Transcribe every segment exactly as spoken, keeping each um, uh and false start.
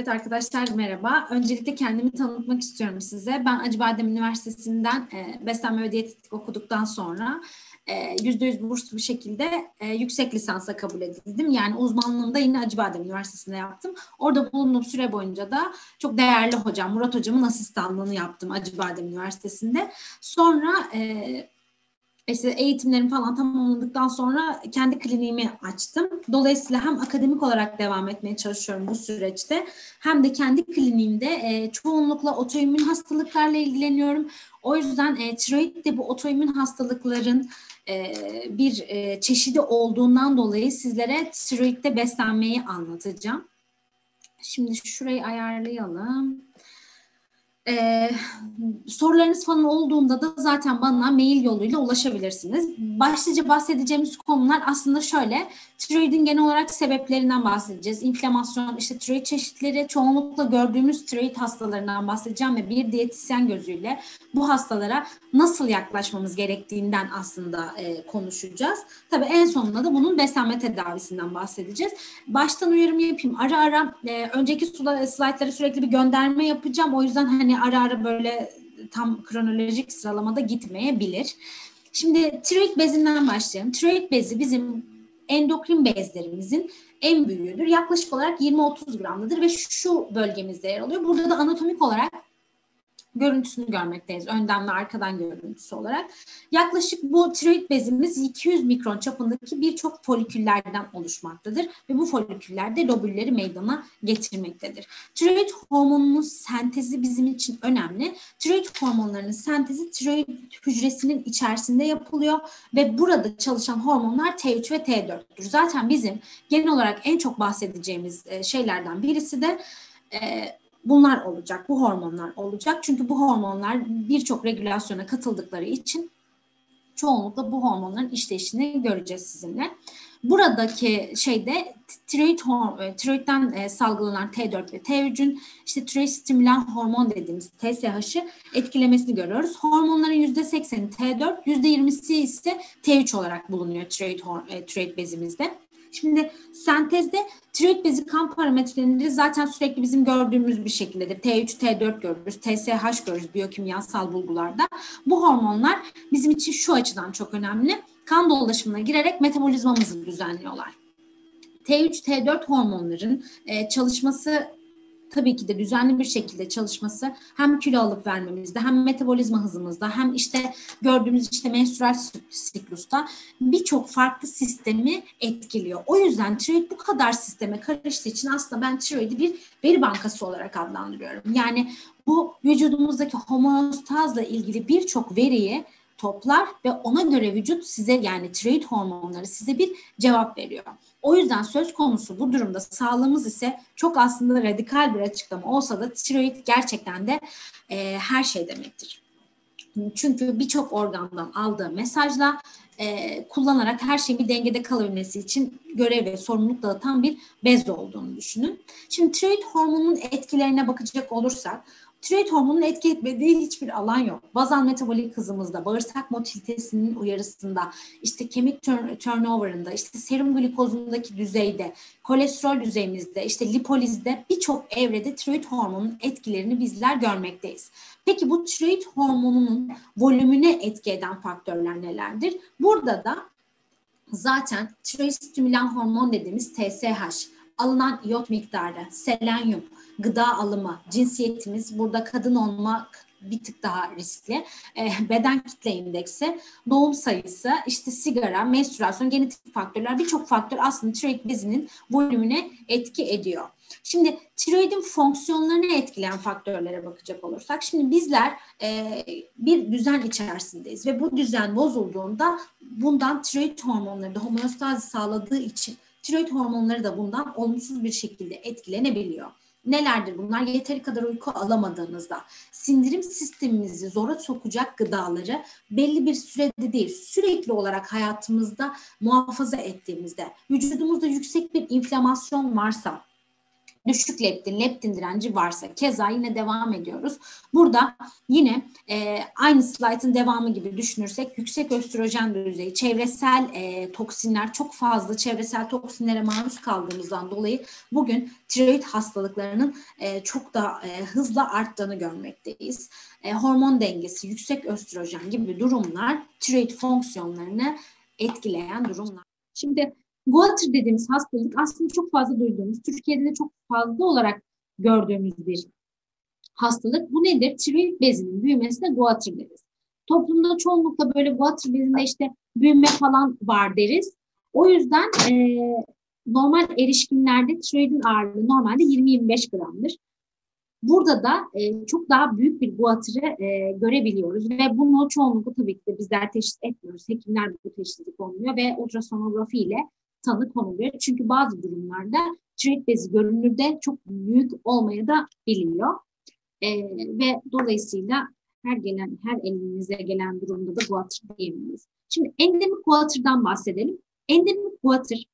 Evet arkadaşlar merhaba. Öncelikle kendimi tanıtmak istiyorum size. Ben Acıbadem Üniversitesi'nden e, beslenme ve diyetetik okuduktan sonra e, yüzde yüz burslu bir şekilde e, yüksek lisansa kabul edildim. Yani uzmanlığımı da yine Acıbadem Üniversitesi'nde yaptım. Orada bulunduğum süre boyunca da çok değerli hocam Murat hocamın asistanlığını yaptım Acıbadem Üniversitesi'nde. Sonra e, İşte eğitimlerim falan tamamladıktan sonra kendi kliniğimi açtım. Dolayısıyla hem akademik olarak devam etmeye çalışıyorum bu süreçte hem de kendi kliniğimde e, çoğunlukla otoimmün hastalıklarla ilgileniyorum. O yüzden e, tiroid de bu otoimmün hastalıkların e, bir e, çeşidi olduğundan dolayı sizlere tiroidde beslenmeyi anlatacağım. Şimdi şurayı ayarlayalım. Ee, sorularınız falan olduğunda da zaten bana mail yoluyla ulaşabilirsiniz. Başlıca bahsedeceğimiz konular aslında şöyle. Tiroidin genel olarak sebeplerinden bahsedeceğiz. İnflamasyon, işte tiroid çeşitleri, çoğunlukla gördüğümüz tiroid hastalarından bahsedeceğim ve bir diyetisyen gözüyle bu hastalara nasıl yaklaşmamız gerektiğinden aslında e, konuşacağız. Tabii en sonunda da bunun beslenme tedavisinden bahsedeceğiz. Baştan uyarımı yapayım. Ara ara e, önceki slaytlara sürekli bir gönderme yapacağım. O yüzden hani ara ara böyle tam kronolojik sıralamada gitmeyebilir. Şimdi tiroid bezinden başlayalım. Tiroid bezi bizim endokrin bezlerimizin en büyüğüdür. Yaklaşık olarak yirmi otuz gramdadır ve şu bölgemizde yer alıyor. Burada da anatomik olarak görüntüsünü görmekteyiz. Önden ve arkadan görüntüsü olarak. Yaklaşık bu tiroid bezimiz iki yüz mikron çapındaki birçok foliküllerden oluşmaktadır. Ve bu foliküller de lobülleri meydana getirmektedir. Tiroid hormonunun sentezi bizim için önemli. Tiroid hormonlarının sentezi tiroid hücresinin içerisinde yapılıyor. Ve burada çalışan hormonlar T üç ve T dörttür. Zaten bizim genel olarak en çok bahsedeceğimiz şeylerden birisi de e, bunlar olacak, bu hormonlar olacak. Çünkü bu hormonlar birçok regülasyona katıldıkları için çoğunlukla bu hormonların işleyişini göreceğiz sizinle. Buradaki şeyde tiroid, tiroidden e, salgılanan T dört ve T üçün işte tiroid stimülen hormon dediğimiz T S H'ı etkilemesini görüyoruz. Hormonların yüzde sekseni T dört, yüzde yirmisi ise T üç olarak bulunuyor tiroid, e, tiroid bezimizde. Şimdi sentezde tiroid bezi kan parametreleri zaten sürekli bizim gördüğümüz bir şekildedir. T üç, T dört görürüz, T S H görürüz biyokimyasal bulgularda. Bu hormonlar bizim için şu açıdan çok önemli. Kan dolaşımına girerek metabolizmamızı düzenliyorlar. T üç, T dört hormonların e, çalışması tabii ki de düzenli bir şekilde çalışması hem kilo alıp vermemizde hem metabolizma hızımızda hem işte gördüğümüz işte menstrüel siklusta birçok farklı sistemi etkiliyor. O yüzden tiroid bu kadar sisteme karıştığı için aslında ben tiroidi bir veri bankası olarak adlandırıyorum. Yani bu vücudumuzdaki homeostazla ilgili birçok veriyi toplar ve ona göre vücut size yani tiroid hormonları size bir cevap veriyor. O yüzden söz konusu bu durumda sağlığımız ise çok aslında radikal bir açıklama olsa da tiroid gerçekten de e, her şey demektir. Çünkü birçok organdan aldığı mesajla e, kullanarak her şeyin bir dengede kalabilmesi için görev ve sorumluluk dağıtan bir bez olduğunu düşünün. Şimdi tiroid hormonunun etkilerine bakacak olursak, tiroid hormonunun etki etmediği hiçbir alan yok. Bazal metabolik hızımızda, bağırsak motilitesinin uyarısında, işte kemik turn- turnover'ında, işte serum glikozundaki düzeyde, kolesterol düzeyimizde, işte lipolizde birçok evrede tiroid hormonunun etkilerini bizler görmekteyiz. Peki bu tiroid hormonunun volümüne etki eden faktörler nelerdir? Burada da zaten tiroid stimülen hormon dediğimiz T S H, alınan iyot miktarı, selenyum, gıda alımı, cinsiyetimiz, burada kadın olmak bir tık daha riskli, e, beden kitle indeksi, doğum sayısı, işte sigara, menstrüasyon, genetik faktörler, birçok faktör aslında tiroid bezinin volümüne etki ediyor. Şimdi tiroidin fonksiyonlarını etkileyen faktörlere bakacak olursak, şimdi bizler e, bir düzen içerisindeyiz ve bu düzen bozulduğunda bundan tiroid hormonları da homeostazi sağladığı için tiroid hormonları da bundan olumsuz bir şekilde etkilenebiliyor. Nelerdir bunlar? Yeteri kadar uyku alamadığınızda, sindirim sistemimizi zora sokacak gıdaları belli bir sürede değil, sürekli olarak hayatımızda muhafaza ettiğimizde, vücudumuzda yüksek bir inflamasyon varsa, düşük leptin, leptin direnci varsa keza yine devam ediyoruz. Burada yine e, aynı slaytın devamı gibi düşünürsek yüksek östrojen düzeyi, çevresel e, toksinler, çok fazla çevresel toksinlere maruz kaldığımızdan dolayı bugün tiroid hastalıklarının e, çok daha e, hızla arttığını görmekteyiz. E, hormon dengesi, yüksek östrojen gibi durumlar tiroid fonksiyonlarını etkileyen durumlar. Şimdi Goiter dediğimiz hastalık aslında çok fazla duyduğumuz, Türkiye'de de çok fazla olarak gördüğümüz bir hastalık. Bu nedir? Tiroid bezinin büyümesine Goiter deriz. Toplumda çoğunlukla böyle Goiter bezinde işte büyüme falan var deriz. O yüzden e, normal erişkinlerde tiroidin ağırlığı normalde yirmi yirmi beş gramdır. Burada da e, çok daha büyük bir Goiter'ı e, görebiliyoruz ve bunu çoğunlukla tabii ki de bizler teşhis etmiyoruz. Hekimler bu teşhisi konuluyor ve ultrasonografi ile tanı konuluyor. Çünkü bazı durumlarda tiroid bezi görünürde çok büyük olmaya da biliyor. E, ve dolayısıyla her gelen, her elinize gelen durumda da Goiter diyebiliriz. Şimdi endemik Goiter'dan bahsedelim. Endemik Goiter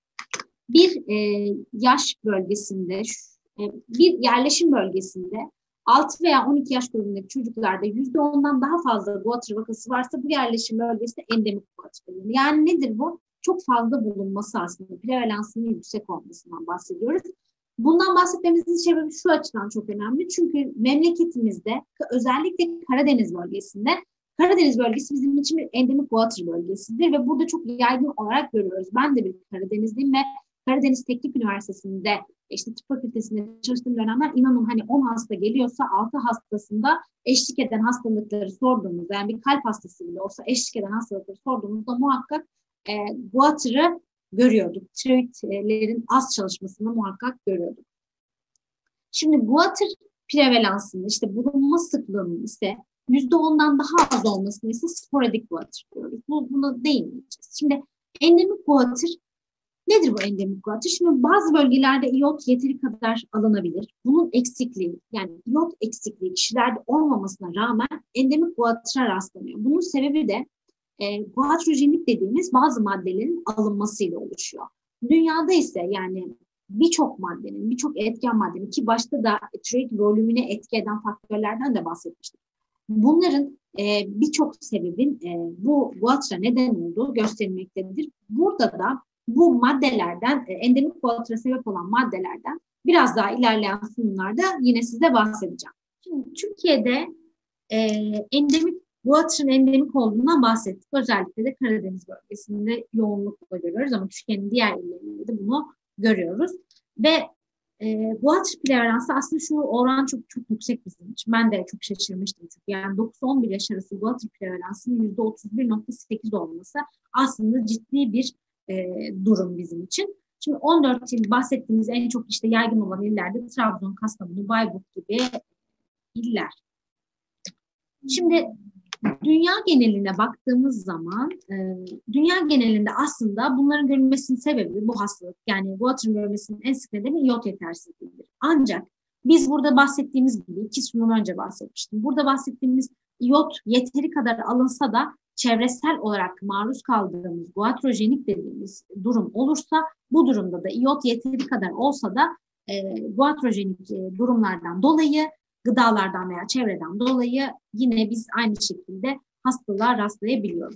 bir e, yaş bölgesinde, bir yerleşim bölgesinde altı veya on iki yaş grubundaki çocuklarda yüzde ondan daha fazla Goiter vakası varsa bu yerleşim bölgesinde endemik Goiter denir. Yani nedir bu? Çok fazla bulunması aslında. Prevalansının yüksek olmasından bahsediyoruz. Bundan bahsetmemizin sebebi şu açıdan çok önemli. Çünkü memleketimizde özellikle Karadeniz bölgesinde, Karadeniz bölgesi bizim için bir endemik Goiter bölgesidir ve burada çok yaygın olarak görüyoruz. Ben de bir Karadenizliyim ve Karadeniz Teknik Üniversitesi'nde işte tıp fakültesinde çalıştığım dönemler inanın hani on hasta geliyorsa altı hastasında eşlik eden hastalıkları sorduğumuzda, yani bir kalp hastası bile olsa eşlik eden hastalıkları sorduğumuzda muhakkak e, Goiter'ı görüyorduk. Tiroidlerin az çalışmasını muhakkak görüyorduk. Şimdi Goiter prevalansının işte bulunma sıklığının ise yüzde ondan daha az olmasını ise sporadik Goiter diyoruz. Bu, buna değinmeyeceğiz. Şimdi endemik Goiter nedir bu endemik Goiter? Şimdi bazı bölgelerde iot yeteri kadar alınabilir. Bunun eksikliği, yani iot eksikliği kişilerde olmamasına rağmen endemik Goiter'a rastlanıyor. Bunun sebebi de e, goitrojenik dediğimiz bazı maddelerin alınmasıyla oluşuyor. Dünyada ise yani birçok maddenin, birçok etken maddenin ki başta da tiroid volümüne etki eden faktörlerden de bahsetmiştik. Bunların e, birçok sebebin e, bu Goiter'a neden olduğu gösterilmektedir. Burada da bu maddelerden, endemik Goiter'a sebep olan maddelerden biraz daha ilerleyen sunumlarda yine size bahsedeceğim. Şimdi Türkiye'de e, endemik Goiter'ın endemik olduğundan bahsettik. Özellikle de Karadeniz bölgesinde yoğunlukla görüyoruz ama Türkiye'nin diğer illerinde de bunu görüyoruz. Ve e, Goiter prevalansı aslında şu oran çok çok yüksek bizim için. Ben de çok şaşırmıştım çünkü yani dokuz on bir yaş arası Goiter prevalansının yüzde otuz bir nokta sekiz olması aslında ciddi bir E, durum bizim için. Şimdi on dört il bahsettiğimiz en çok işte yaygın olan illerde Trabzon, Kastamonu, Bayburt gibi iller. Şimdi dünya geneline baktığımız zaman e, dünya genelinde aslında bunların görülmesinin sebebi bu hastalık. Yani Goiter'ın görülmesinin en sık nedeni iot yetersizliğidir. Ancak biz burada bahsettiğimiz gibi iki sunum önce bahsetmiştim. Burada bahsettiğimiz iot yeteri kadar alınsa da çevresel olarak maruz kaldığımız goitrojenik dediğimiz durum olursa bu durumda da iot yeteri kadar olsa da e, goitrojenik e, durumlardan dolayı gıdalardan veya çevreden dolayı yine biz aynı şekilde hastalığa rastlayabiliyoruz.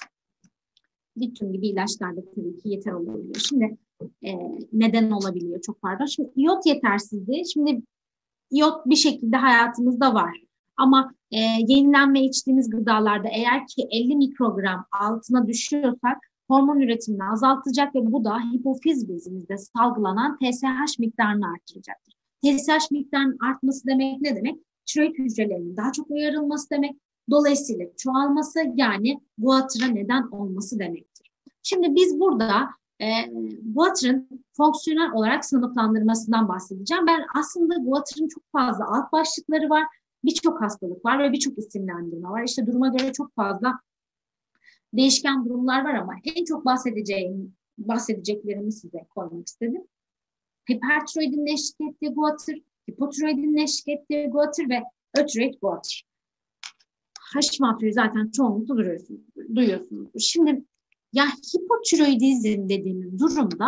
Lityum gibi ilaçlarda tabii ki yeter olabiliyor. Şimdi e, neden olabiliyor çok pardon. Şimdi iot yetersizliği, şimdi iot bir şekilde hayatımızda var. Ama e, yenilenme içtiğimiz gıdalarda eğer ki elli mikrogram altına düşüyorsak hormon üretimini azaltacak ve bu da hipofiz bezimizde salgılanan T S H miktarını artıracaktır. T S H miktarının artması demek ne demek? Tiroid hücrelerinin daha çok uyarılması demek. Dolayısıyla çoğalması yani Goiter'a neden olması demektir. Şimdi biz burada e, Goiter'ın fonksiyonel olarak sınıflandırmasından bahsedeceğim. Ben aslında Goiter'ın çok fazla alt başlıkları var. Birçok hastalık var ve birçok isimlendirme var. İşte duruma göre çok fazla değişken durumlar var ama en çok bahsedeceğim, bahsedeceklerimi size koymak istedim. Hipertiroidin eşlik ettiği Goiter, hipotiroidin eşlik ettiği Goiter ve ötiroid Goiter. Hashimoto'yu zaten çoğunlukla duyuyorsunuz. duyuyorsunuz. Şimdi ya hipotiroidizm dediğimiz durumda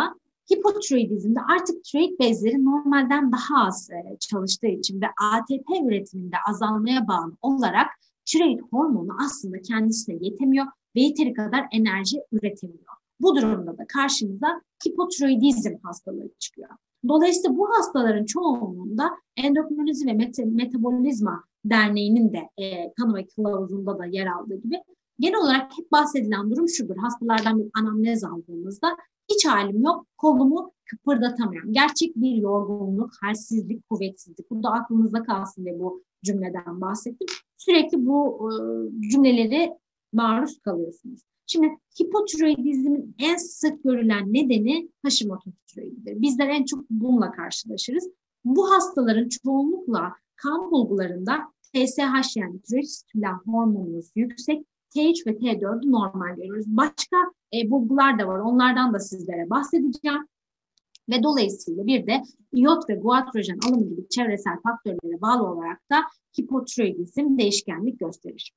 Hipotiroidizmde artık tiroid bezleri normalden daha az e, çalıştığı için ve A T P üretiminde azalmaya bağlı olarak tiroid hormonu aslında kendisine yetemiyor ve yeteri kadar enerji üretemiyor. Bu durumda da karşımıza hipotiroidizm hastalığı çıkıyor. Dolayısıyla bu hastaların çoğunluğunda Endokrinoloji ve Met- Metabolizma Derneği'nin de e, tanı ve kılavuzunda da yer aldığı gibi genel olarak hep bahsedilen durum şudur. Hastalardan bir anamnez aldığımızda hiç halim yok, kolumu kıpırdatamıyorum. Gerçek bir yorgunluk, halsizlik, kuvvetsizlik. Bu da aklınızda kalsın diye bu cümleden bahsettim. Sürekli bu e, cümleleri maruz kalıyorsunuz. Şimdi hipotiroidizmin en sık görülen nedeni Hashimoto tiroididir. Bizler en çok bununla karşılaşırız. Bu hastaların çoğunlukla kan bulgularında T S H yani tiroid stimülen hormonumuz yüksek, T üç ve T dördü normal görüyoruz. Başka e, bulgular da var. Onlardan da sizlere bahsedeceğim. Ve dolayısıyla bir de iyot ve goitrojen alımı gibi çevresel faktörlere bağlı olarak da hipotiroidizm değişkenlik gösterir.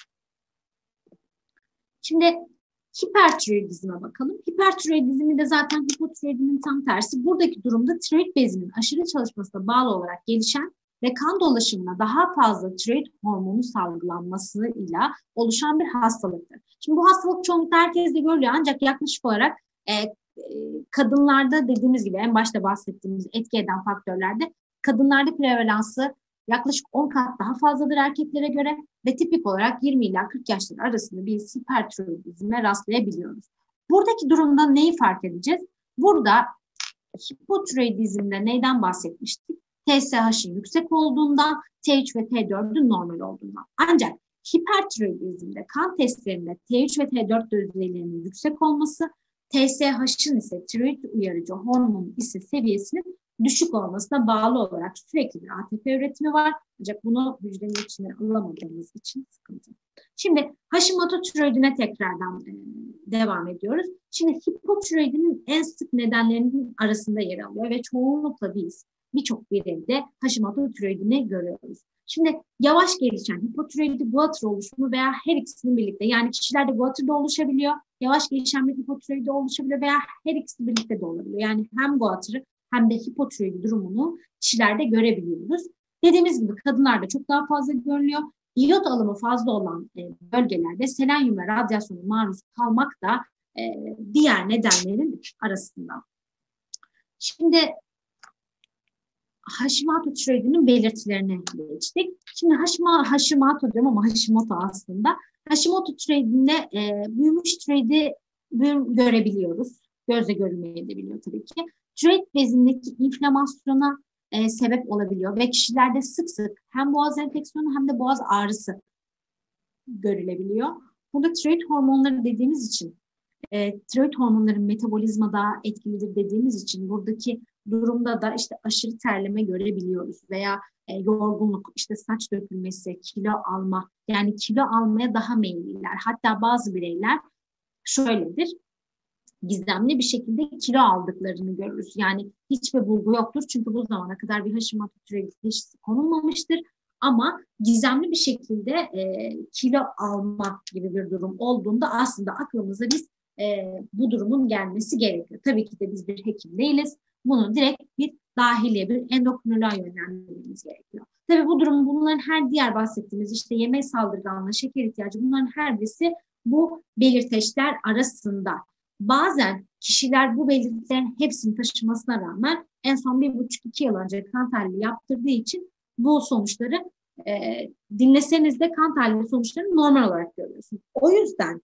Şimdi hipertiroidizme bakalım. Hipertiroidizmi de zaten hipotiroidinin tam tersi. Buradaki durumda tiroid bezinin aşırı çalışmasına bağlı olarak gelişen ve kan dolaşımına daha fazla tiroid hormonu salgılanmasıyla oluşan bir hastalıktır. Şimdi bu hastalık çoğunlukla herkeste görülüyor ancak yaklaşık olarak e, e, kadınlarda dediğimiz gibi en başta bahsettiğimiz etki eden faktörlerde kadınlarda prevalansı yaklaşık on kat daha fazladır erkeklere göre ve tipik olarak yirmi ila kırk yaşları arasında bir hipertiroidizme rastlayabiliyoruz. Buradaki durumda neyi fark edeceğiz? Burada hipotiroidizmde neyden bahsetmiştik? T S H'ın yüksek olduğundan, T üç ve T dördün normal olduğundan. Ancak hipertiroidizmde kan testlerinde T üç ve T dört düzeylerinin yüksek olması, T S H'ın ise tiroid uyarıcı hormon ise seviyesinin düşük olmasına bağlı olarak sürekli bir A T P üretimi var. Ancak bunu hücrenin içine alamadığımız için sıkıntı. Şimdi Hashimoto tiroidine tekrardan e, devam ediyoruz. Şimdi hipotiroidinin en sık nedenlerinin arasında yer alıyor ve çoğunlukla biz birçok bireyde Hashimoto tiroidini görüyoruz. Şimdi yavaş gelişen hipotiroidi guatr oluşumu veya her ikisinin birlikte, yani kişilerde guatr da oluşabiliyor, yavaş gelişen bir hipotiroidi oluşabiliyor veya her ikisi birlikte de olabiliyor. Yani hem guatrı hem de hipotiroidi durumunu kişilerde görebiliyoruz. Dediğimiz gibi kadınlarda çok daha fazla görülüyor. İyot alımı fazla olan e, bölgelerde selenyum ve radyasyona maruz kalmak da e, diğer nedenlerin arasında. Şimdi Hashimoto tiroidinin belirtilerine geçtik. Şimdi Hashimoto, Hashimoto diyorum ama Hashimoto aslında. Hashimoto tiroidinde e, büyümüş tiroidi görebiliyoruz. Gözle görülmeyebiliyor tabii ki. Tiroid bezindeki inflamasyona e, sebep olabiliyor ve kişilerde sık sık hem boğaz enfeksiyonu hem de boğaz ağrısı görülebiliyor. Burada tiroid hormonları dediğimiz için, e, tiroid hormonların metabolizmada etkilidir dediğimiz için buradaki durumda da işte aşırı terleme görebiliyoruz veya e, yorgunluk, işte saç dökülmesi, kilo alma, yani kilo almaya daha meyilliler. Hatta bazı bireyler şöyledir, gizemli bir şekilde kilo aldıklarını görürüz. Yani hiçbir bulgu yoktur çünkü bu zamana kadar bir Hashimoto tiroidi teşhisi konulmamıştır. Ama gizemli bir şekilde e, kilo alma gibi bir durum olduğunda aslında aklımıza biz e, bu durumun gelmesi gerekiyor. Tabii ki de biz bir hekim değiliz. Bunu direkt bir dahiliye, bir endokrinoloğa yönlendirmemiz gerekiyor. Tabii bu durum, bunların her diğer bahsettiğimiz işte yeme saldırganlığı, şeker ihtiyacı, bunların her birisi bu belirteçler arasında. Bazen kişiler bu belirtilerin hepsini taşımasına rağmen en son bir buçuk iki yıl önce kan tahlili yaptırdığı için bu sonuçları e, dinleseniz de kan tahlili sonuçlarını normal olarak görüyorsunuz. O yüzden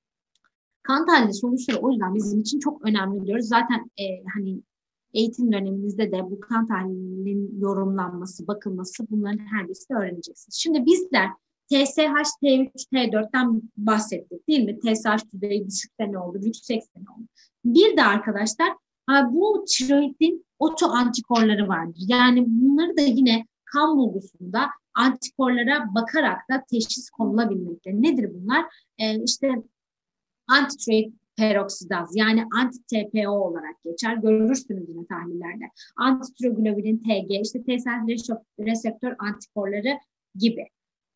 kan tahlili sonuçları o yüzden bizim için çok önemli diyoruz. Zaten e, hani eğitim dönemimizde de bu kan tahlilinin yorumlanması, bakılması, bunların her birisini öğreneceksiniz. Şimdi bizler T S H, T üç, T dörtten bahsettik değil mi? T S H düzeyi düşükse ne oldu, yüksekse ne oldu? Bir de arkadaşlar bu tiroidin otoantikorları vardır. Yani bunları da yine kan bulgusunda antikorlara bakarak da teşhis konulabilmekte. Nedir bunlar? Ee, işte antitiroid peroksidaz, yani anti-T P O olarak geçer. Görürsünüz yine tahlillerde. Antitiroglobulin T G, işte T sel reseptör antikorları gibi.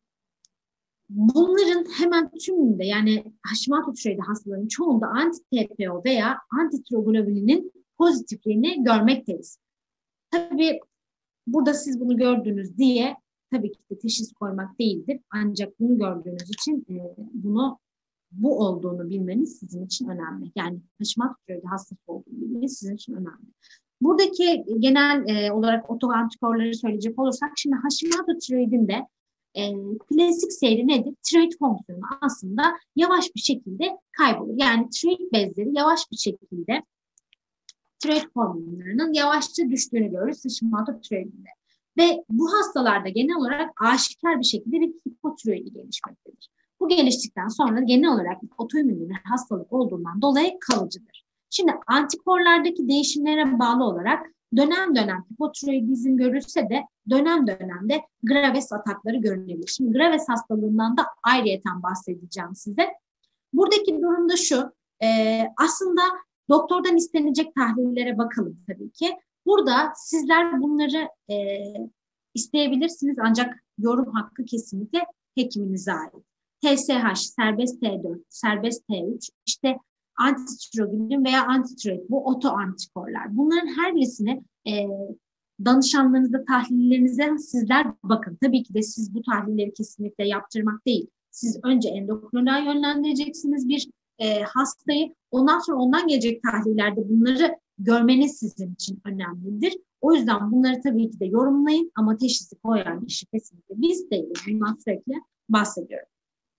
Bunların hemen tümünde, yani Hashimoto tiroidi hastalarının çoğunda anti-T P O veya antitiroglobulinin pozitifliğini görmekteyiz. Tabii burada siz bunu gördünüz diye tabii ki de teşhis koymak değildir. Ancak bunu gördüğünüz için e, bunu bu olduğunu bilmeniz sizin için önemli. Yani Hashimoto tiroidi hastası olduğunu bilmeniz sizin için önemli. Buradaki genel e, olarak otoantikorları söyleyecek olursak, şimdi Hashimoto tiroidinde e, klasik seyri nedir? Tiroid fonksiyonu aslında yavaş bir şekilde kaybolur. Yani tiroid bezleri yavaş bir şekilde tiroid hormonlarının yavaşça düştüğünü görürüz Hashimoto tiroidinde. Ve bu hastalarda genel olarak aşikar bir şekilde bir hipotiroidi gelişmektedir. Bu geliştikten sonra genel olarak otoimmün bir hastalık olduğundan dolayı kalıcıdır. Şimdi antikorlardaki değişimlere bağlı olarak dönem dönem hipotiroidizm görülse de dönem dönem de Graves atakları görülebilir. Şimdi Graves hastalığından da ayrıyeten bahsedeceğim size. Buradaki durum da şu, e, aslında doktordan istenecek tahlillere bakalım tabii ki. Burada sizler bunları e, isteyebilirsiniz ancak yorum hakkı kesinlikle hekiminize ait. T S H, serbest T dört, serbest T üç, işte antitiroglin veya antitiroid, bu oto antikorlar. Bunların her birisine e, danışanlarınızda, tahlillerinize sizler bakın. Tabii ki de siz bu tahlilleri kesinlikle yaptırmak değil. Siz önce endokrinoloğa yönlendireceksiniz bir e, hastayı. Ondan sonra ondan gelecek tahlillerde bunları görmeniz sizin için önemlidir. O yüzden bunları tabii ki de yorumlayın ama teşhisi koyan kişi kesinlikle biz değiliz. Bundan sürekli bahsediyorum.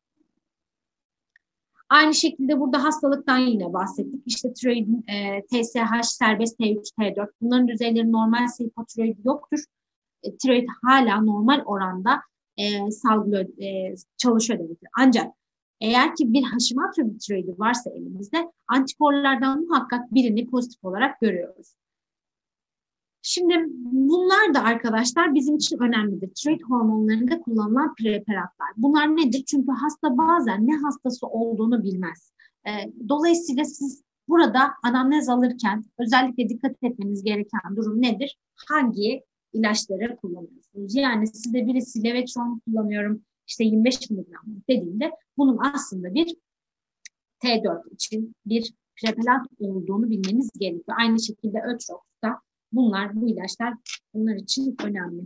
Aynı şekilde burada hastalıktan yine bahsettik. İşte tiroidin e, T S H, serbest T üç, T dört, bunların düzeyleri normalse hipotiroid yoktur. E, tiroid hala normal oranda e, salgılıyor, e, çalışıyor demektir. Ancak eğer ki bir Hashimoto tiroidi varsa elimizde antikorlardan muhakkak birini pozitif olarak görüyoruz. Şimdi bunlar da arkadaşlar bizim için önemlidir. Tiroid hormonlarında kullanılan preparatlar. Bunlar nedir? Çünkü hasta bazen ne hastası olduğunu bilmez. E, dolayısıyla siz burada anamnez alırken özellikle dikkat etmeniz gereken durum nedir? Hangi ilaçları kullanıyorsunuz? Yani size birisi Levothyrox'u kullanıyorum işte yirmi beş miligram dediğinde bunun aslında bir T dört için bir preparat olduğunu bilmeniz gerekiyor. Aynı şekilde Ötrox'ta bunlar, bu ilaçlar bunlar için önemli.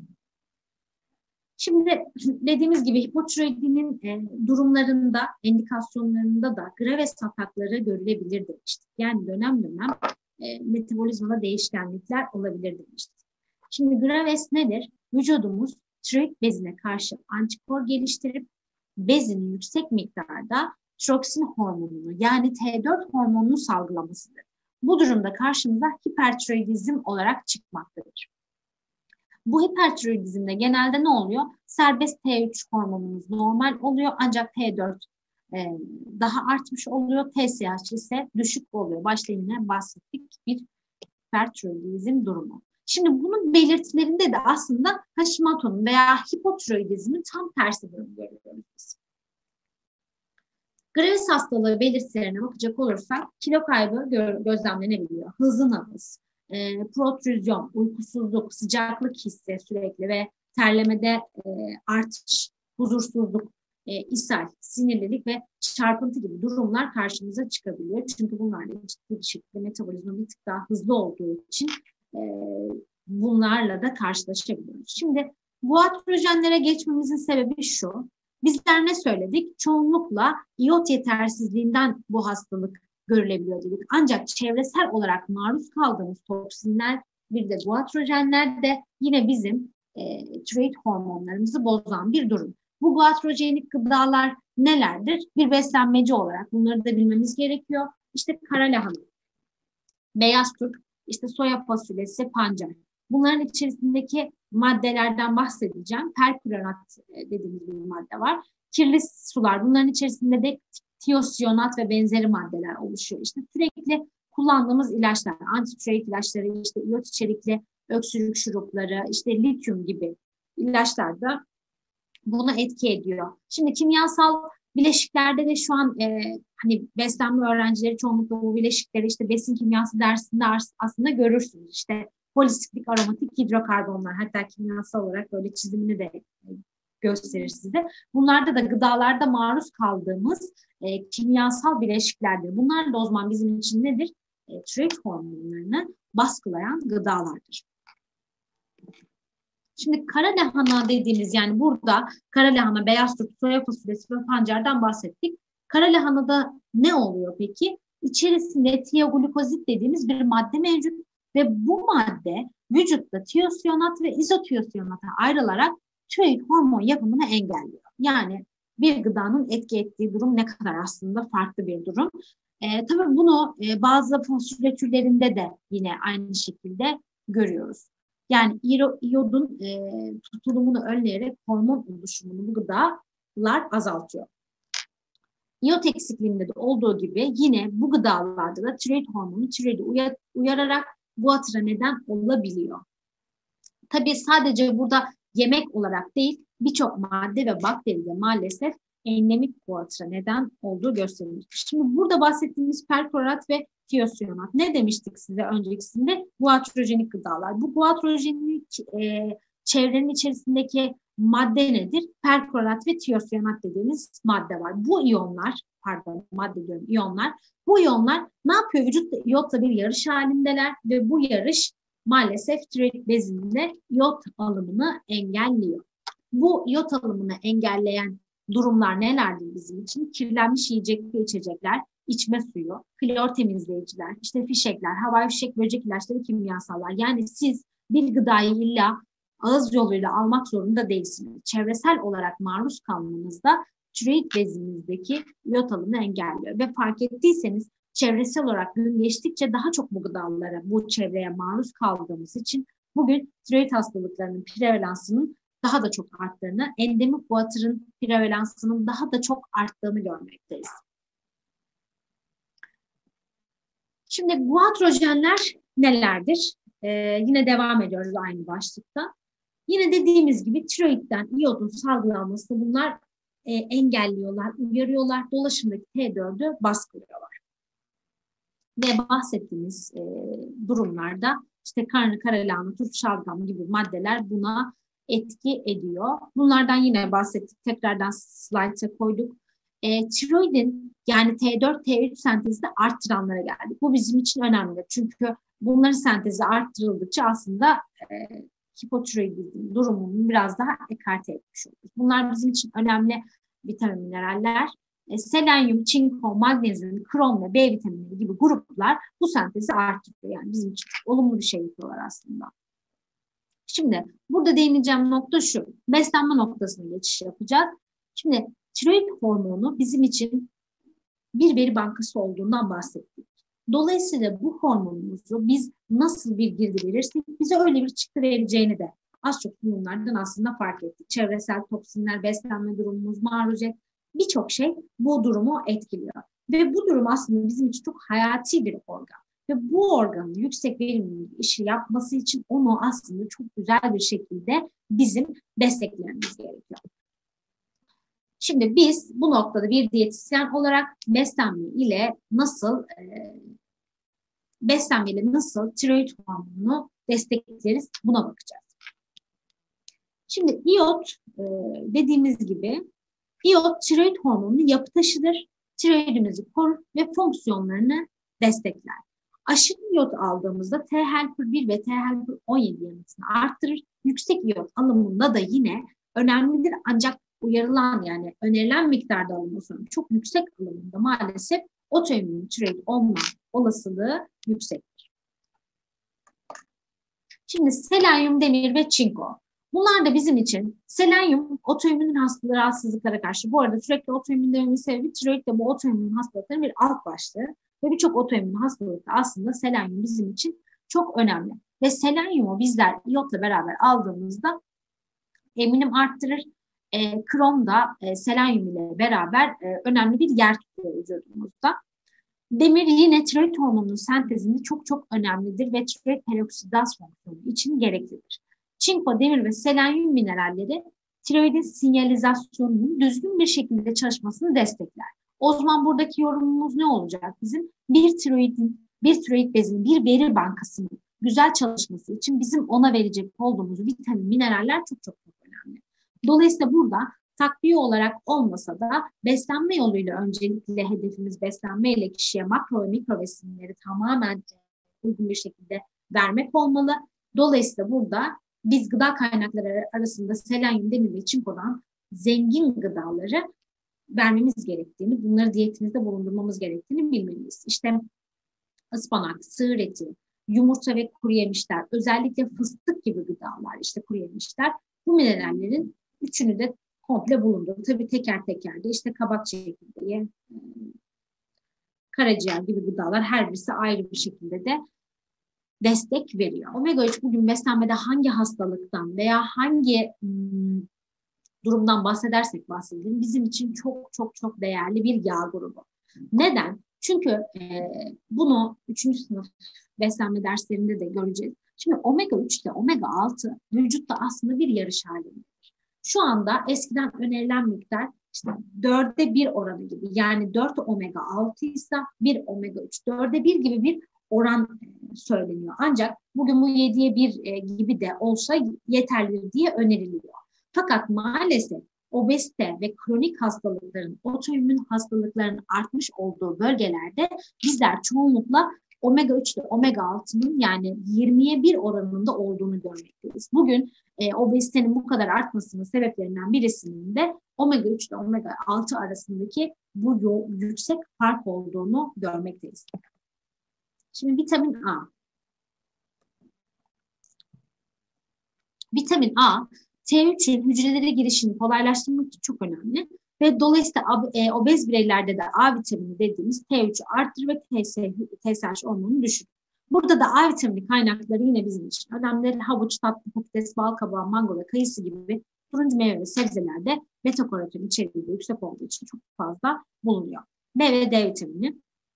Şimdi dediğimiz gibi hipotiroidinin e, durumlarında, indikasyonlarında da Graves atakları görülebilir demiştik. Yani dönem dönem e, metabolizmada değişkenlikler olabilir demiştik. Şimdi Graves nedir? Vücudumuz tiroid bezine karşı antikor geliştirip bezinin yüksek miktarda tiroksin hormonunu yani T dört hormonunu salgılamasıdır. Bu durumda karşımıza hipertiroidizm olarak çıkmaktadır. Bu hipertiroidizmde genelde ne oluyor? Serbest T üç hormonumuz normal oluyor ancak T dört e, daha artmış oluyor. T S H ise düşük oluyor. Başta yine bahsettik bir hipertiroidizm durumu. Şimdi bunun belirtilerinde de aslında Hashimoto'nun veya hipotiroidizmin tam tersi durum görüyoruz. Graves hastalığı belirtilerine bakacak olursak kilo kaybı gö- gözlemlenebiliyor. Hızlı nabız, e, protrüzyon, uykusuzluk, sıcaklık hissi sürekli ve terlemede e, artış, huzursuzluk, e, ishal, sinirlilik ve çarpıntı gibi durumlar karşımıza çıkabiliyor. Çünkü bunlarla ciddi bir şekilde metabolizma bir tık daha hızlı olduğu için e, bunlarla da karşılaşabiliyoruz. Şimdi guatrojenlere geçmemizin sebebi şu. Bizler ne söyledik? Çoğunlukla iot yetersizliğinden bu hastalık görülebiliyor dedik. Ancak çevresel olarak maruz kaldığımız toksinler, bir de guatrojenler de yine bizim e, tiroid hormonlarımızı bozan bir durum. Bu guatrojenik gıdalar nelerdir? Bir beslenmeci olarak bunları da bilmemiz gerekiyor. İşte kara lahana, beyaz turp, işte soya fasulyesi, pancar. Bunların içerisindeki maddelerden bahsedeceğim. Perklorat dediğimiz bir madde var. Kirli sular, bunların içerisinde de tiyosiyonat ve benzeri maddeler oluşuyor. İşte sürekli kullandığımız ilaçlar, antitiroid ilaçları, işte iot içerikli öksürük şurupları, işte lityum gibi ilaçlar da buna etki ediyor. Şimdi kimyasal bileşiklerde de şu an e, hani beslenme öğrencileri çoğunlukla bu bileşikleri işte besin kimyası dersinde aslında görürsünüz. İşte polisiklik aromatik hidrokarbonlar, hatta kimyasal olarak böyle çizimini de gösterir size. Bunlarda da gıdalarda maruz kaldığımız e, kimyasal bileşiklerdir. Bunlar da o zaman bizim için nedir? e, tiroid hormonlarını baskılayan gıdalardır. Şimdi kara lahana dediğimiz, yani burada kara lahana, beyaz turp, soya fasulyesi ve pancardan bahsettik. Kara lahanada ne oluyor peki? İçerisinde tioglukozit dediğimiz bir madde mevcut ve bu madde vücutta tiyosiyonat ve izotiyosiyonata ayrılarak tiroid hormon yapımını engelliyor. Yani bir gıdanın etki ettiği durum ne kadar aslında farklı bir durum. E, tabii bunu e, bazı fasulye türlerinde de yine aynı şekilde görüyoruz. Yani iyodun e, tutulumunu önleyerek hormon oluşumunu bu gıdalar azaltıyor. İyot eksikliğinde de olduğu gibi yine bu gıdalarda da tiroid hormonu tiroidi uyar, uyararak guatr'a neden olabiliyor. Tabii sadece burada yemek olarak değil, birçok madde ve bakteride maalesef endemik guatr'a neden olduğu gösterilmiş. Şimdi burada bahsettiğimiz perklorat ve tiyosiyonat. Ne demiştik size öncekisinde? Guatrojenik gıdalar. Bu guatrojenik e, çevrenin içerisindeki madde nedir? Perklorat ve tiyosiyonat dediğimiz madde var. Bu iyonlar, pardon madde diyorum iyonlar. Bu iyonlar ne yapıyor? Vücutta iyotla bir yarış halindeler ve bu yarış maalesef tiroid bezinde iyot alımını engelliyor. Bu iyot alımını engelleyen durumlar nelerdir bizim için? Kirlenmiş yiyecek ve içecekler, içme suyu, klor temizleyiciler, işte fişekler, havai fişek, böcek ilaçları, kimyasallar. Yani siz bir gıdayı illa ağız yoluyla almak zorunda değilsiniz. Çevresel olarak maruz kalmanızda tiroid bezinizdeki iyot alımını engelliyor. Ve fark ettiyseniz çevresel olarak gün geçtikçe daha çok bu gıdalara, bu çevreye maruz kaldığımız için bugün tiroid hastalıklarının prevalansının daha da çok arttığını, endemik guatr'ın prevalansının daha da çok arttığını görmekteyiz. Şimdi guatrojenler nelerdir? Ee, yine devam ediyoruz aynı başlıkta. Yine dediğimiz gibi tiroidden iyodun salgılanmasını bunlar e, engelliyorlar, uyarıyorlar, dolaşımdaki T dördü baskılıyorlar. Ve bahsettiğimiz e, durumlarda işte karnı, kara lahana, turp, şalgam gibi maddeler buna etki ediyor. Bunlardan yine bahsettik. Tekrardan slayta koyduk. E, tiroidin yani T dört, T üç sentezi de arttıranlara geldik. Bu bizim için önemli. Çünkü bunların sentezi arttırıldıkça aslında e, hipotiroidizm durumunu biraz daha ekarte etmiş oluruz. Bunlar bizim için önemli vitamin mineraller. E, selenyum, çinko, magnezyum, krom ve B vitamini gibi gruplar bu sentezi arttırıyor. Yani bizim için olumlu bir şey yapıyorlar aslında. Şimdi burada değineceğim nokta şu. Beslenme noktasına geçiş yapacağız. Şimdi tiroid hormonu bizim için bir veri bankası olduğundan bahsettik. Dolayısıyla bu hormonumuzu biz nasıl bir girdi verirsek bize öyle bir çıktı vereceğini de az çok bunlardan aslında fark ettik. Çevresel toksinler, beslenme durumumuz, maruziyet, birçok şey bu durumu etkiliyor. Ve bu durum aslında bizim için çok hayati bir organ. Ve bu organın yüksek verimli işi yapması için onu aslında çok güzel bir şekilde bizim desteklememiz gerekiyor. Şimdi biz bu noktada bir diyetisyen olarak beslenme ile nasıl e, beslenme ile nasıl tiroid hormonunu destekleriz buna bakacağız. Şimdi iyot e, dediğimiz gibi iyot tiroid hormonunun yapı taşıdır. Tiroidimizi korur ve fonksiyonlarını destekler. Aşırı iyot aldığımızda T helper bir ve T helper on yedi yanıtını arttırır. Yüksek iyot alımında da yine önemlidir ancak uyarılan yani önerilen miktarda alınması çok yüksek alımında maalesef otoimmün tiroid olma olasılığı yüksektir. Şimdi selenyum, demir ve çinko. Bunlar da bizim için selenyum otoimmün hastalığı, rahatsızlıklara karşı. Bu arada sürekli otoimmün dememin sebebi tiroid de bu otoimmün hastalıkların bir alt başlığı. Ve birçok otoimmün hastalıkta aslında selenyum bizim için çok önemli. Ve selenyumu bizler iyotla beraber aldığımızda eminim arttırır. E, krom da e, selenyum ile beraber e, önemli bir yer tutuyor vücudumuzda. Demir yine tiroid hormonunun sentezinde çok çok önemlidir ve tiroid peroksidaz fonksiyonu için gereklidir. Çinko, demir ve selenyum mineralleri tiroidin sinyalizasyonunun düzgün bir şekilde çalışmasını destekler. O zaman buradaki yorumumuz ne olacak bizim? Bir tiroidin, bir tiroid bezinin, bir veri bankasının güzel çalışması için bizim ona verecek olduğumuz vitamin, mineraller çok çok çok önemli. Dolayısıyla burada takviye olarak olmasa da beslenme yoluyla öncelikle hedefimiz beslenmeyle kişiye makro ve mikro besinleri tamamen uygun bir şekilde vermek olmalı. Dolayısıyla burada biz gıda kaynakları arasında selenyum, demir ve çinkodan zengin gıdaları vermemiz gerektiğini, bunları diyetimizde bulundurmamız gerektiğini bilmeliyiz. İşte ıspanak, sığır eti, yumurta ve kuru yemişler, özellikle fıstık gibi gıdalar, işte kuru yemişler, bu minerallerin üçünü de komple bulundur. Tabii teker teker de işte kabak çekirdeği, karaciğer gibi gıdalar her birisi ayrı bir şekilde de destek veriyor. Omega üç bugün beslenmede hangi hastalıktan veya hangi hmm, durumdan bahsedersek bahsedelim bizim için çok çok çok değerli bir yağ grubu. Neden? Çünkü e, bunu üçüncü sınıf beslenme derslerinde de göreceğiz. Şimdi omega üç ile omega altı vücutta aslında bir yarış halindedir. Şu anda eskiden önerilen miktar işte dörde bir oranı gibi. Yani dört omega altı ise bir omega üç dörde bir gibi bir oran söyleniyor. Ancak bugün bu yediye bir gibi de olsa yeterlidir diye öneriliyor. Fakat maalesef obezite ve kronik hastalıkların, otoimmün hastalıkların artmış olduğu bölgelerde bizler çoğunlukla omega üç ile omega altının yani yirmiye bir oranında olduğunu görmekteyiz. Bugün e, obezitenin bu kadar artmasının sebeplerinden birisinin de omega üç ile omega altı arasındaki bu yüksek fark olduğunu görmekteyiz. Şimdi vitamin A. Vitamin A, T üçün hücrelere girişini kolaylaştırmak için çok önemli ve dolayısıyla e, obez bireylerde de A vitamini dediğimiz T üçü arttırır ve T S H hormonunu düşürür. Burada da A vitamini kaynakları yine bizim için önemli. Havuç, tatlı, patates, bal kabağı, mango ve kayısı gibi turuncu meyve ve sebzelerde beta karotin içeriği yüksek olduğu için çok fazla bulunuyor. B ve D vitamini.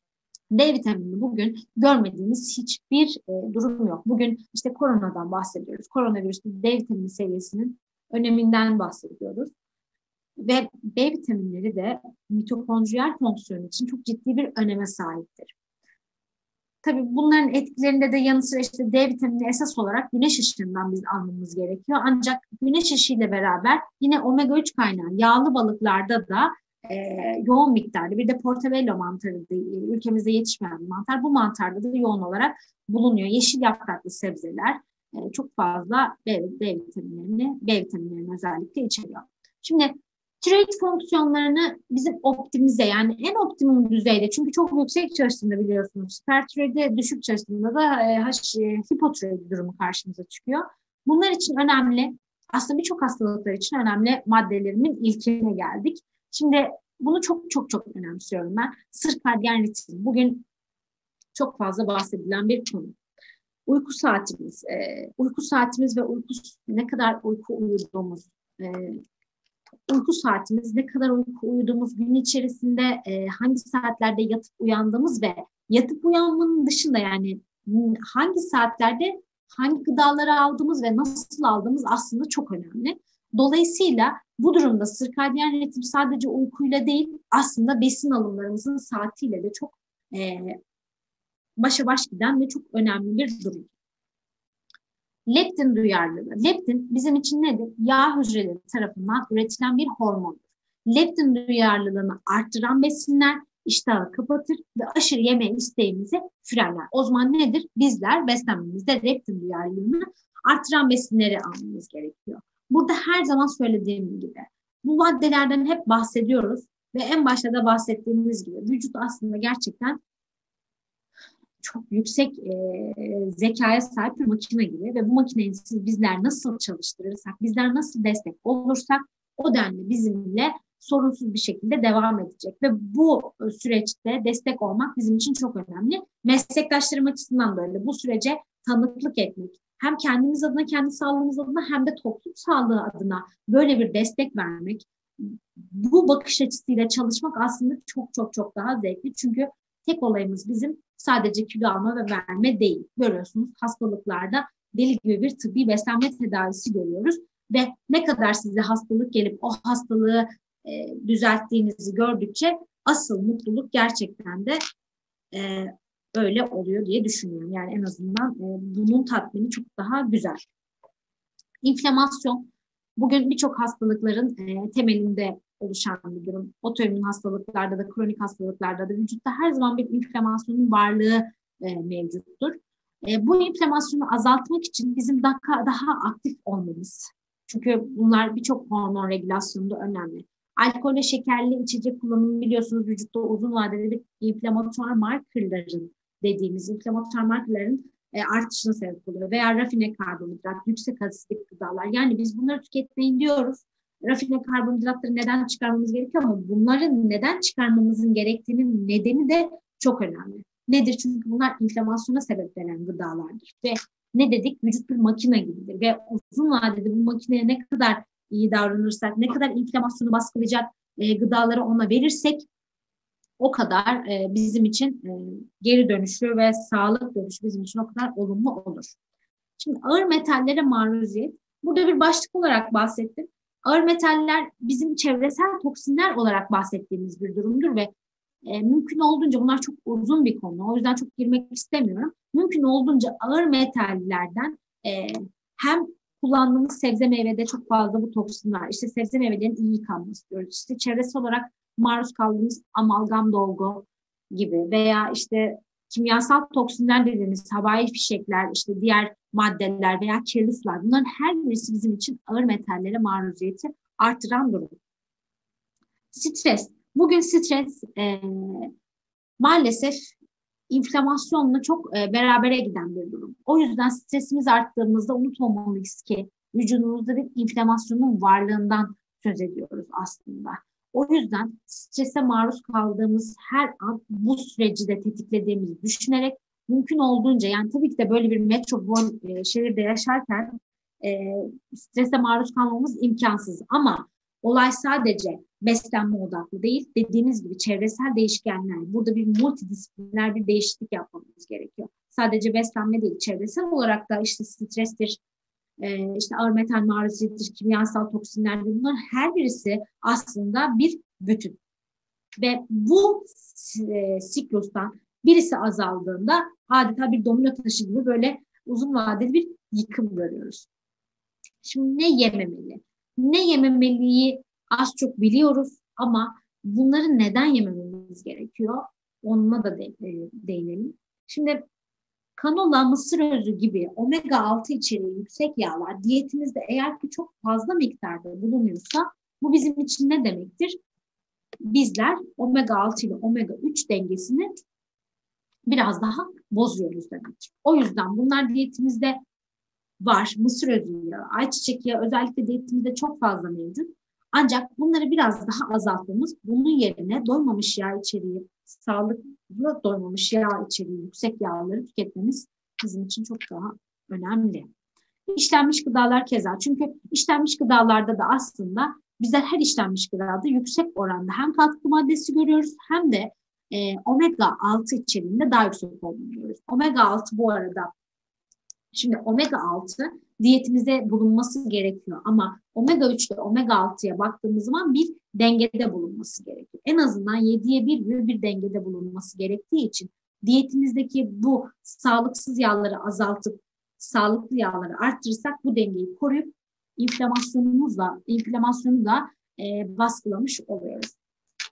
D vitamini bugün görmediğimiz hiçbir e, durum yok. Bugün işte koronadan bahsediyoruz. Koronavirüste D vitamini seviyesinin öneminden bahsediyoruz. Ve B vitaminleri de mitokondriyal fonksiyon için çok ciddi bir öneme sahiptir. Tabii bunların etkilerinde de yanı sıra işte D vitamini esas olarak güneş ışığından biz almamız gerekiyor. Ancak güneş ışığıyla beraber yine omega üç kaynağı yağlı balıklarda da e, yoğun miktarda, bir de portobello mantarı ülkemizde yetişmeyen bir mantar. Bu mantarda da yoğun olarak bulunuyor. Yeşil yapraklı sebzeler e, çok fazla B, D vitaminlerini, B vitaminlerini özellikle içeriyor. Şimdi tiroid fonksiyonlarını bizim optimize yani en optimum düzeyde çünkü çok yüksek çalıştığında biliyorsunuz hipertiroide düşük çalıştığında da e, e, hipotiroid durumu karşımıza çıkıyor. Bunlar için önemli aslında birçok hastalıklar için önemli maddelerimin ilkine geldik. Şimdi bunu çok çok çok önemsiyorum ben. Sirkadyen ritim bugün çok fazla bahsedilen bir konu. Uyku saatimiz, e, uyku saatimiz ve uyku ne kadar uyku uyuduğumuz e, uyku saatimiz, ne kadar uyku uyuduğumuz, gün içerisinde e, hangi saatlerde yatıp uyandığımız ve yatıp uyanmanın dışında yani hangi saatlerde hangi gıdaları aldığımız ve nasıl aldığımız aslında çok önemli. Dolayısıyla bu durumda sirkadyen ritim sadece uykuyla değil aslında besin alımlarımızın saatiyle de çok e, başa baş giden ve çok önemli bir durum. Leptin duyarlılığı. Leptin bizim için nedir? Yağ hücreleri tarafından üretilen bir hormondur. Leptin duyarlılığını arttıran besinler iştahı kapatır ve aşırı yeme isteğimizi frenler. O zaman nedir? Bizler beslenmemizde leptin duyarlılığını arttıran besinleri almamız gerekiyor. Burada her zaman söylediğim gibi bu maddelerden hep bahsediyoruz ve en başta da bahsettiğimiz gibi vücut aslında gerçekten çok yüksek e, zekaya sahip bir makine gibi ve bu makineyi siz bizler nasıl çalıştırırsak, bizler nasıl destek olursak o denli bizimle sorunsuz bir şekilde devam edecek ve bu süreçte destek olmak bizim için çok önemli. Meslektaşlarım açısından da öyle. Bu sürece tanıklık etmek, hem kendimiz adına, kendi sağlığımız adına hem de toplum sağlığı adına böyle bir destek vermek, bu bakış açısıyla çalışmak aslında çok çok çok daha zevkli. Çünkü tek olayımız bizim sadece kilo alma ve verme değil. Görüyorsunuz hastalıklarda deli gibi bir tıbbi beslenme tedavisi görüyoruz. Ve ne kadar size hastalık gelip o hastalığı e, düzelttiğinizi gördükçe asıl mutluluk gerçekten de e, öyle oluyor diye düşünüyorum. Yani en azından e, bunun tatmini çok daha güzel. İnflamasyon. Bugün birçok hastalıkların e, temelinde oluşan bir durum. Otoimmün hastalıklarda da, kronik hastalıklarda da vücutta her zaman bir inflamasyonun varlığı e, mevcuttur. E, bu inflamasyonu azaltmak için bizim daha, daha aktif olmamız. Çünkü bunlar birçok hormon regülasyonunda önemli. Alkol ve şekerli içecek kullanımı biliyorsunuz vücutta uzun vadede bir inflamatuar markerların dediğimiz inflamatuar markerların e, artışına sebep oluyor. Veya rafine karbonhidrat, yüksek asitlik gıdalar. Yani biz bunları tüketmeyin diyoruz. Rafine karbonhidratları neden çıkarmamız gerekiyor ama bunların neden çıkarmamızın gerektiğinin nedeni de çok önemli. Nedir? Çünkü bunlar inflamasyona sebep veren gıdalardır. Ve ne dedik? Vücut bir makine gibidir. Ve uzun vadede bu makineye ne kadar iyi davranırsak, ne kadar inflamasyonu baskılayacak e, gıdaları ona verirsek o kadar e, bizim için e, geri dönüşü ve sağlık dönüşü bizim için o kadar olumlu olur. Şimdi ağır metallere maruziyet. Burada bir başlık olarak bahsettim. Ağır metaller bizim çevresel toksinler olarak bahsettiğimiz bir durumdur ve e, mümkün olduğunca bunlar çok uzun bir konu. O yüzden çok girmek istemiyorum. Mümkün olduğunca ağır metallerden e, hem kullandığımız sebze meyvede çok fazla bu toksin var. İşte sebze meyvelerin iyi yıkanması diyoruz. İşte çevresel olarak maruz kaldığımız amalgam dolgu gibi veya işte kimyasal toksinler dediğimiz havai fişekler, işte diğer maddeler veya kirli sular, bunların her birisi bizim için ağır metallere maruziyeti artıran durum. Stres. Bugün stres e, maalesef inflamasyonla çok e, berabere giden bir durum. O yüzden stresimiz arttığımızda unutmamalıyız ki vücudumuzda bir inflamasyonun varlığından söz ediyoruz aslında. O yüzden strese maruz kaldığımız her an bu süreci de tetiklediğimizi düşünerek mümkün olduğunca, yani tabii ki de böyle bir metropol e, şehirde yaşarken e, strese maruz kalmamız imkansız ama olay sadece beslenme odaklı değil. Dediğimiz gibi çevresel değişkenler, burada bir multidisipliner bir değişiklik yapmamız gerekiyor. Sadece beslenme değil, çevresel olarak da işte strestir, e, işte ağır metal maruziyettir, kimyasal toksinler, bunların her birisi aslında bir bütün. Ve bu e, siklustan birisi azaldığında adeta bir domino taşı gibi böyle uzun vadeli bir yıkım görüyoruz. Şimdi ne yememeli? Ne yememeliyi az çok biliyoruz ama bunları neden yemememiz gerekiyor? Onunla da de, de, değinelim. Şimdi kanola, mısır özü gibi omega altı içeriği yüksek yağlar diyetimizde eğer ki çok fazla miktarda bulunuyorsa bu bizim için ne demektir? Bizler omega altı ile omega üç dengesini biraz daha bozuyoruz demektir. O yüzden bunlar diyetimizde var. Mısır özü yağı, ayçiçek yağı özellikle diyetimizde çok fazla mevcut. Ancak bunları biraz daha azaltmamız, bunun yerine doymamış yağ içeriği, sağlıklı doymamış yağ içeriği, yüksek yağları tüketmemiz bizim için çok daha önemli. İşlenmiş gıdalar keza. Çünkü işlenmiş gıdalarda da aslında bizler her işlenmiş gıdada yüksek oranda hem katkı maddesi görüyoruz hem de e, omega altı içeriğinde daha yüksek olduğunu görüyoruz. omega altı bu arada, şimdi omega altı diyetimizde bulunması gerekiyor ama omega üç ile omega altıya baktığımız zaman bir dengede bulunması gerekiyor. En azından yediye bir gibi bir dengede bulunması gerektiği için diyetimizdeki bu sağlıksız yağları azaltıp sağlıklı yağları arttırırsak bu dengeyi koruyup inflamasyonumuzla, inflamasyonu da e, baskılamış oluyoruz.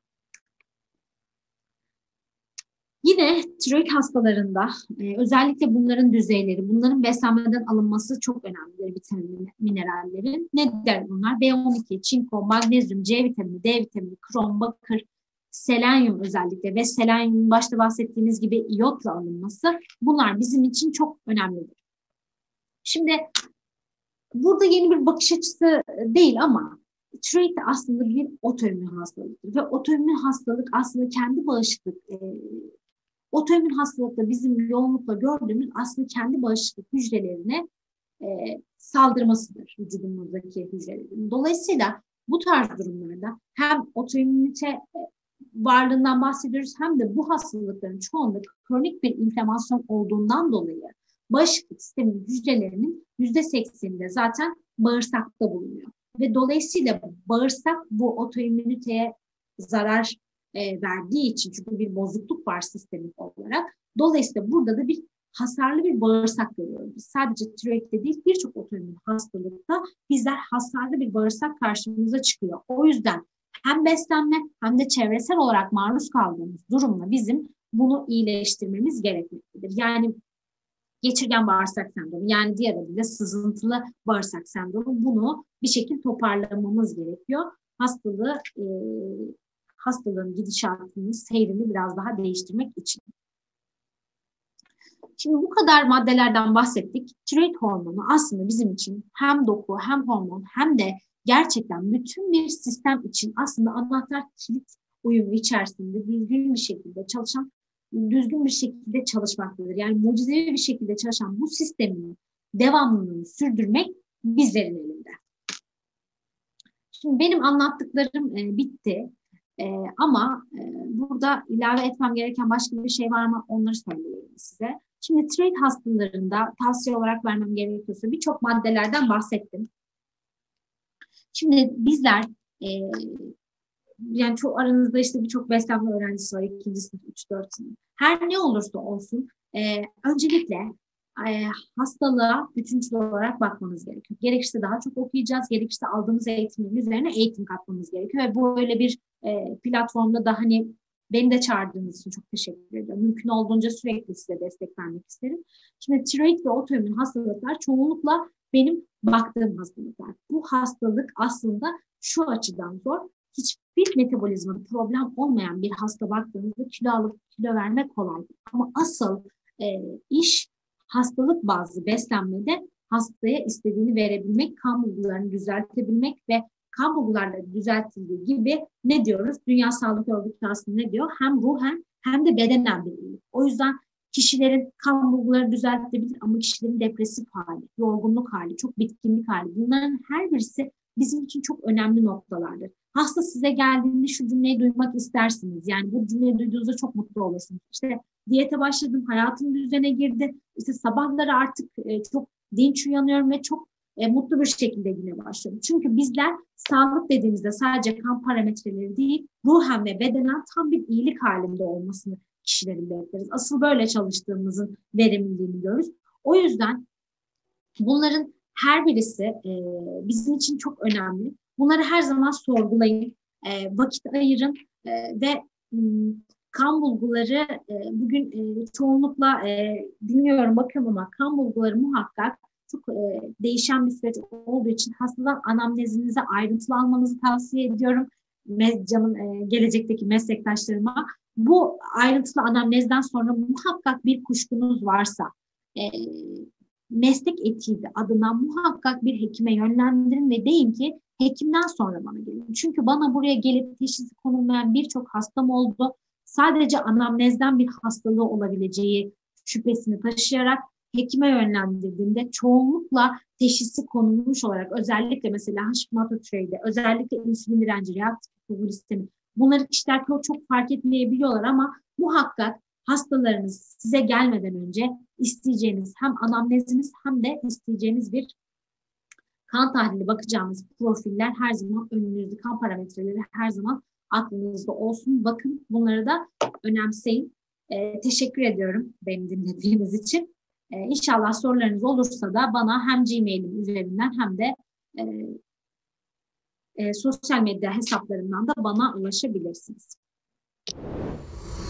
Yine tiroid hastalarında e, özellikle bunların düzeyleri, bunların beslenmeden alınması çok önemlidir, vitamin, minerallerin. Nedir bunlar? B on iki, çinko, magnezyum, C vitamini, D vitamini, krom, bakır, selenyum özellikle ve selenyumun başta bahsettiğimiz gibi iyotla alınması, bunlar bizim için çok önemlidir. Şimdi burada yeni bir bakış açısı değil ama tiroid aslında bir otoimmün hastalıktır ve otoimmün hastalık aslında kendi bağışıklık e, otoimmün hastalıkta bizim yoğunlukla gördüğümüz aslında kendi bağışıklık hücrelerine e, saldırmasıdır vücudumuzdaki hücrelerin. Dolayısıyla bu tarz durumlarda hem otoimmünite e, varlığından bahsediyoruz hem de bu hastalıkların çoğunda kronik bir inflamasyon olduğundan dolayı bağışıklık sistemi hücrelerinin yüzde sekseninde zaten bağırsakta bulunuyor. Ve dolayısıyla bağırsak bu otoimmüniteye zarar e, verdiği için, çünkü bir bozukluk var sistemik olarak. Dolayısıyla burada da bir hasarlı bir bağırsak görüyoruz. Biz sadece tiroidde değil, birçok otoimmün hastalıkta bizler hasarlı bir bağırsak karşımıza çıkıyor. O yüzden hem beslenme hem de çevresel olarak maruz kaldığımız durumla bizim bunu iyileştirmemiz gerekmektedir. Yani geçirgen bağırsak sendromu, yani diğer adıyla sızıntılı bağırsak sendromu, bunu bir şekilde toparlamamız gerekiyor. Hastalığı, e, hastalığın gidişatını, seyrini biraz daha değiştirmek için. Şimdi bu kadar maddelerden bahsettik. Tiroid hormonu aslında bizim için hem doku, hem hormon, hem de gerçekten bütün bir sistem için aslında anahtar kilit uyumu içerisinde düzgün bir şekilde çalışan, düzgün bir şekilde çalışmaktadır. Yani mucizevi bir şekilde çalışan bu sistemin devamlılığını sürdürmek bizlerin elinde. Şimdi benim anlattıklarım e, bitti. E, ama e, burada ilave etmem gereken başka bir şey var mı? Onları söyleyeyim size. Şimdi tiroid hastalarında tavsiye olarak vermem gerekiyorsa birçok maddelerden bahsettim. Şimdi bizler e, yani çok aranızda işte birçok beslenme öğrencisi var. ikinci sınıf, üç dört sınıf. Her ne olursa olsun e, öncelikle e, hastalığa bütüncül olarak bakmanız gerekiyor. Gerekirse daha çok okuyacağız. Gerekirse aldığımız eğitimin üzerine eğitim katmamız gerekiyor. Ve böyle bir e, platformda da hani beni de çağırdığınız için çok teşekkür ederim. Mümkün olduğunca sürekli size destek vermek isterim. Şimdi tiroid ve otoimmün hastalıklar çoğunlukla benim baktığım hastalıklar. Bu hastalık aslında şu açıdan zor. Hiçbir metabolizma problem olmayan bir hasta baktığınızda kilo alıp kilo vermek kolay. Ama asıl e, iş hastalık bazlı beslenmede hastaya istediğini verebilmek, kan bulgularını düzeltebilmek ve kan bulgularla düzeltildiği gibi ne diyoruz? Dünya Sağlık Örgütü aslında ne diyor? Hem ruhen hem de bedenen bir iyilik. O yüzden kişilerin kan bulguları düzeltilebilir ama kişilerin depresif hali, yorgunluk hali, çok bitkinlik hali, bunların her birisi bizim için çok önemli noktalardır. Hasta size geldiğinde şu cümleyi duymak istersiniz. Yani bu cümleyi duyduğunuzda çok mutlu olursunuz. İşte diyete başladım, hayatım düzene girdi. İşte sabahları artık e, çok dinç uyanıyorum ve çok e, mutlu bir şekilde güne başlıyorum. Çünkü bizler sağlık dediğimizde sadece kan parametreleri değil, ruhen ve bedenen tam bir iyilik halinde olmasını kişilerin bekleriz. Asıl böyle çalıştığımızın verimliliğini görürüz. O yüzden bunların her birisi e, bizim için çok önemli. Bunları her zaman sorgulayın, e, vakit ayırın e, ve m, kan bulguları e, bugün e, çoğunlukla e, dinliyorum, bakıyorum ama kan bulguları muhakkak çok e, değişen bir süreç olduğu için hastadan anamnezinizi ayrıntılı almanızı tavsiye ediyorum. Canım e, gelecekteki meslektaşlarıma. Bu ayrıntılı anamnezden sonra muhakkak bir kuşkunuz varsa e, meslek etiği adına muhakkak bir hekime yönlendirin ve deyin ki hekimden sonra bana gelin. Çünkü bana buraya gelip teşhisi konulmayan birçok hastam oldu. Sadece anamnezden bir hastalığı olabileceği şüphesini taşıyarak hekime yönlendirdiğinde çoğunlukla teşhisi konulmuş olarak özellikle mesela Hashimoto-Tiroid'de, özellikle insülin direnci, reaktif sistemi, bunları kişiler çok fark etmeyebiliyorlar ama muhakkak hastalarınız size gelmeden önce isteyeceğiniz hem anamneziniz hem de isteyeceğiniz bir kan tahlili bakacağımız profiller her zaman önünüzde, kan parametreleri her zaman aklınızda olsun. Bakın bunları da önemseyin. Ee, teşekkür ediyorum beni dinlediğiniz için. Ee, İnşallah sorularınız olursa da bana hem Gmail'im üzerinden hem de e, e, sosyal medya hesaplarımdan da bana ulaşabilirsiniz.